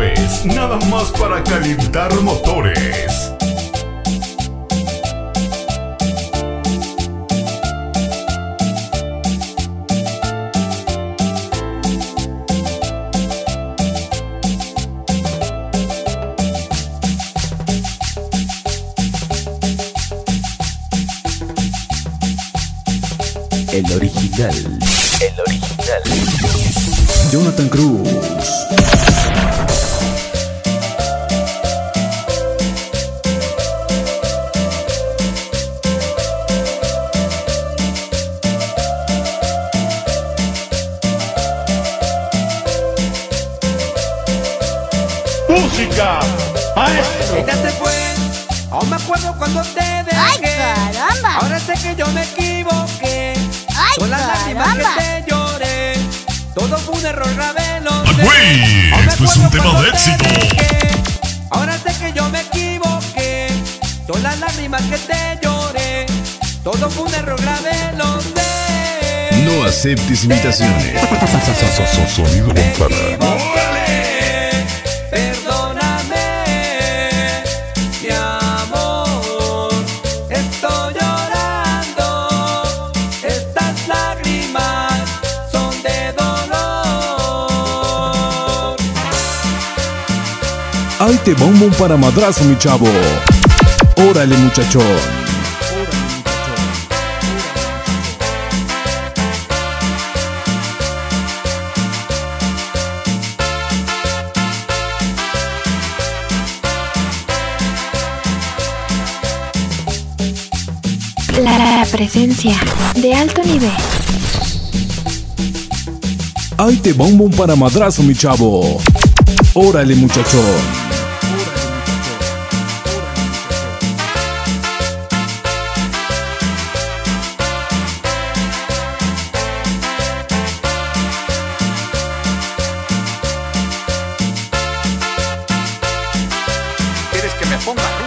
es nada más para calentar motores. El original. El original. Jonathan Cruz. ¡Música! ¡Maestro! Ella se fue, aún me acuerdo cuando te dejé. ¡Ay, caramba! Ahora sé que yo me equivoqué. ¡Ay, Con las lágrimas caramba! que te lloré, todo fue un error grave, lo sé. ¡Agüey! Aún me Esto es acuerdo un tema cuando de te éxito. dejé. Ahora sé que yo me equivoqué. Son las lágrimas que te lloré, todo fue un error grave, lo sé. No aceptes imitaciones. Sonido Me Montana. equivoqué, perdóname, mi amor. Estoy llorando, estas lágrimas son de dolor. Ahí te va un bom para madrazo, mi chavo. Órale, muchachón. La presencia de alto nivel. Ahí te va un bom para madrazo, mi chavo. Órale, muchachón. ¿Quieres que me ponga